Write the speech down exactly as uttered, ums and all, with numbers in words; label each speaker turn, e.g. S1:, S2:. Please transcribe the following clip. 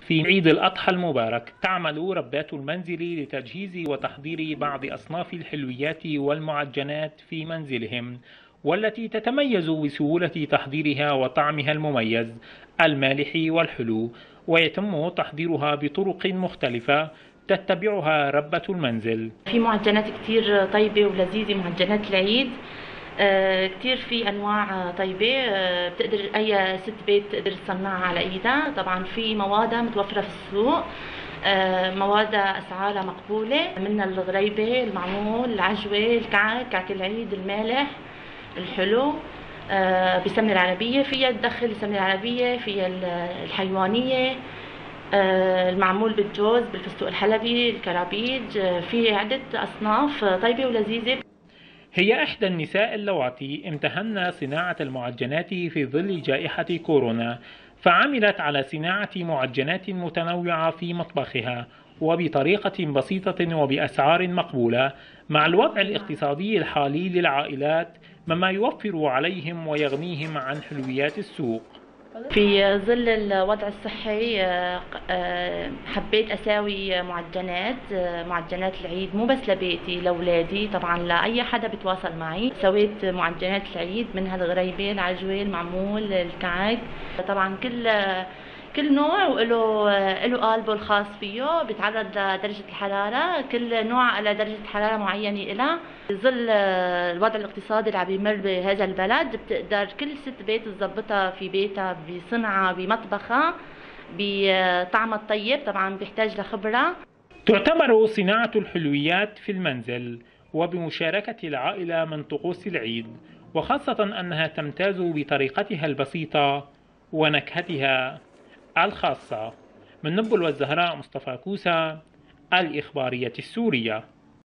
S1: في عيد الأضحى المبارك تعمل ربات المنزل لتجهيز وتحضير بعض أصناف الحلويات والمعجنات في منزلهم، والتي تتميز بسهولة تحضيرها وطعمها المميز المالح والحلو، ويتم تحضيرها بطرق مختلفة تتبعها ربة المنزل.
S2: في معجنات كتير طيبة ولذيذة، معجنات العيد آه كتير في أنواع طيبة، آه بتقدر أي ست بيت تقدر تصنعها على إيدها. طبعا في موادها متوفرة في السوق، آه موادها أسعارها مقبولة، منها الغريبة، المعمول، العجوة، الكعك، كعك العيد المالح الحلو آه بالسمنة العربية، فيها تدخل السمنة العربية، فيها الحيوانية، آه المعمول بالجوز، بالفستق الحلبي، الكرابيج، آه في عدة أصناف طيبة ولذيذة.
S1: هي إحدى النساء اللواتي امتهن صناعة المعجنات في ظل جائحة كورونا، فعملت على صناعة معجنات متنوعة في مطبخها وبطريقة بسيطة وبأسعار مقبولة مع الوضع الاقتصادي الحالي للعائلات، مما يوفر عليهم ويغنيهم عن حلويات السوق.
S2: في ظل الوضع الصحي حبيت أساوي معجنات معجنات العيد، مو بس لبيتي، لأولادي، طبعا لأي حدا بتواصل معي. سويت معجنات العيد منها الغريبة، العجوة، المعمول، الكعك. طبعا كل كل نوع وله له قالبه الخاص فيه، بيتعرض لدرجة الحرارة، كل نوع على درجة حرارة معينة إلها. بظل الوضع الاقتصادي اللي عم بيمر بهذا البلد، بتقدر كل ست بيت تظبطها في بيتها، بصنعها، بمطبخها، بطعمها الطيب. طبعا بيحتاج لخبرة.
S1: تعتبر صناعة الحلويات في المنزل وبمشاركة العائلة من طقوس العيد، وخاصة أنها تمتاز بطريقتها البسيطة ونكهتها الخاصة. من نبل والزهراء، مصطفى كوسة، الإخبارية السورية.